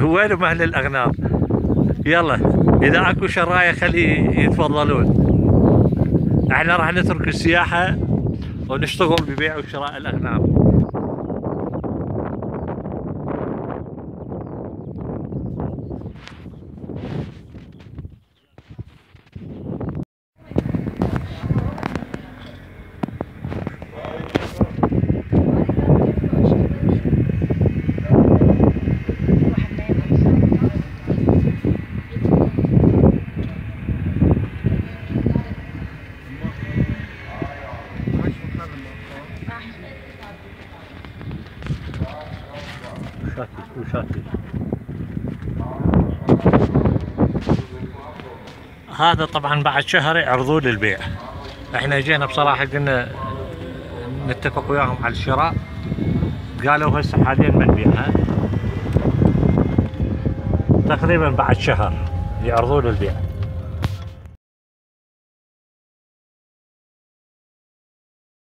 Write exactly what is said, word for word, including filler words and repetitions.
وين اهل الاغنام؟ يلا اذا اكو شرايه خلي يتفضلون. احنا راح نترك السياحه ونشتغل ببيع وشراء الاغنام. وشاكل. هذا طبعا بعد شهر يعرضوه للبيع. احنا جينا بصراحة قلنا نتفق وياهم على الشراء، قالوا هسه حاليا ما نبيعها، تقريبا بعد شهر يعرضوه للبيع.